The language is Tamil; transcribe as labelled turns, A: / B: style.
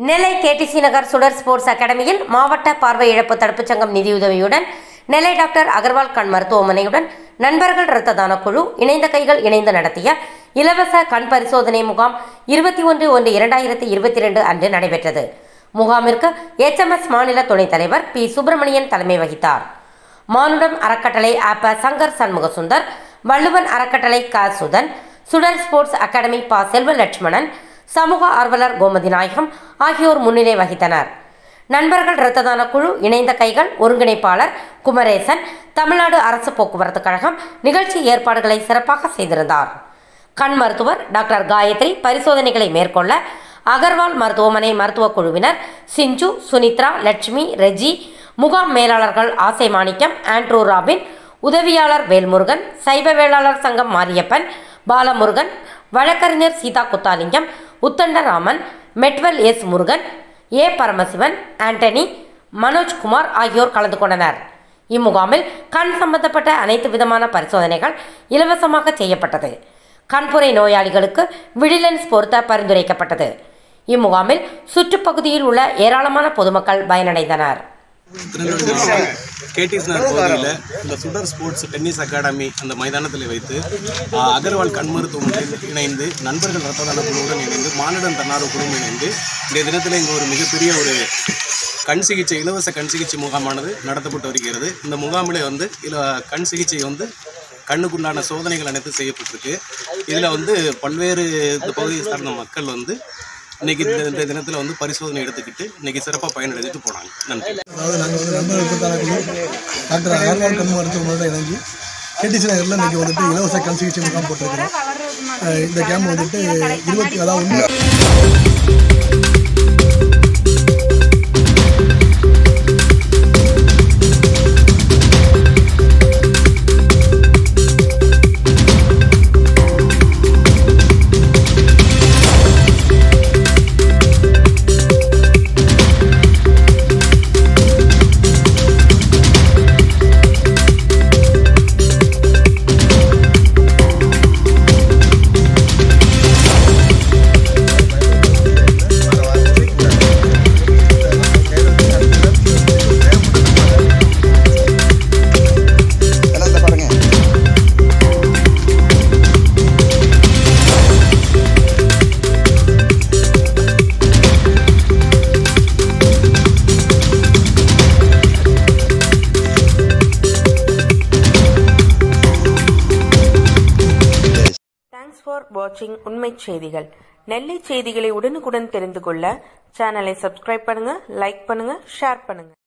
A: நெல்லை கேடிசி நகர் சுடர் ஸ்போர்ட்ஸ் அகாடமியில் மாவட்ட பார்வை இழப்பு தடுப்புச் சங்கம் நிதியுதவியுடன் நெல்லை டாக்டர் அகர்வால் கண் மருத்துவமனையுடன் நண்பர்கள் இரத்த தான குழு இணைந்த கைகள் இணைந்து நடத்திய இலவச கண் பரிசோதனை முகாம் 21/1/2022 அன்று நடைபெற்றது. முகாமிற்கு HMS மாநில துணைத் தலைவர் பி. சுப்பிரமணியன் தலைமை வகித்தார். மானுடம் அறக்கட்டளை ஆப்ப சங்கர் சண்முக சுந்தர், வள்ளுவன் அறக்கட்டளை க. சுதன், சுடர் ஸ்போர்ட்ஸ் அகாடமி ப. செல்வலட்சுமணன், சமூக ஆர்வலர் கோமதி நாயகம் ஆகியோர் முன்னிலை வகித்தனர். நண்பர்கள் இரத்த தான குழு இணைந்த கைகள் ஒருங்கிணைப்பாளர் குமரேசன் தமிழ்நாடு அரசு போக்குவரத்து கழகம் நிகழ்ச்சி ஏற்பாடுகளை சிறப்பாக செய்திருந்தார். கண் மருத்துவர் டாக்டர் காயத்ரி பரிசோதனைகளை மேற்கொள்ள அகர்வால் மருத்துவமனை மருத்துவ குழுவினர் சிஞ்சு, சுனித்ரா, லட்சுமி, ரெஜி, முகாம் மேலாளர்கள் ஆசை மாணிக்கம், ஆண்ட்ரூ ராபின், உதவியாளர் வேல்முருகன், சைவ வேளாளர் சங்கம் மாரியப்பன், பாலமுருகன், வழக்கறிஞர் சீதா குத்தாலிங்கம், உத்தண்டராமன், மெட்வெல் எஸ். முருகன், ஏ. பரமசிவன், ஆண்டனி, மனோஜ்குமார் ஆகியோர் கலந்து கொண்டனர். இம்முகாமில் கண் சம்பந்தப்பட்ட அனைத்து விதமான பரிசோதனைகள் இலவசமாக செய்யப்பட்டது. கண்புரை நோயாளிகளுக்கு விழிலென்ஸ் பொருத்த பரிந்துரைக்கப்பட்டது. இம்முகாமில் சுற்றுப்பகுதியில் உள்ள ஏராளமான பொதுமக்கள் பயனடைந்தனர்.
B: கேடிசி நகர் பகுதியில் இந்த சுடர் ஸ்போர்ட்ஸ் டென்னிஸ் அகாடமி அந்த மைதானத்தில் வைத்து அகர்வால் கண் மருத்துவமனையில் இணைந்து நண்பர்கள் இரத்த தான குழுவுடன் இணைந்து மானுடம் தன்னார்வ குழுவும் இணைந்து இந்த தினத்தில் இங்கே ஒரு மிகப்பெரிய ஒரு கண் சிகிச்சை இலவச கண் சிகிச்சை முகாமானது நடத்தப்பட்டு வருகிறது. இந்த முகாமில் கண் சிகிச்சை கண்ணுக்குண்டான சோதனைகள் அனைத்து செய்யப்பட்டிருக்கு. இதில் பல்வேறு இந்த பகுதியை சார்ந்த மக்கள் இன்னைக்கு இந்த தினத்தில் பரிசோதனை எடுத்துக்கிட்டு இன்னைக்கு சிறப்பாக பயனடைஞ்சிட்டு போனாங்க. நன்றி.
C: அதாவது நாங்கள் நண்பர்கள் டாக்டர் அகர்வால் கண் மருத்துவமனையோட இணைஞ்சி கேடிசி நகரில் இன்னைக்கு இலவச கண் சிகிச்சை முகாம் போட்டிருக்கிறோம். இந்த கேம்ப்
D: Thanks for watching உண்மை செய்திகள். நெல்லை செய்திகளை உடனுக்குடன் தெரிந்து கொள்ள சேனலை சப்ஸ்கிரைப் பண்ணுங்க, லைக் பண்ணுங்க, ஷேர் பண்ணுங்க.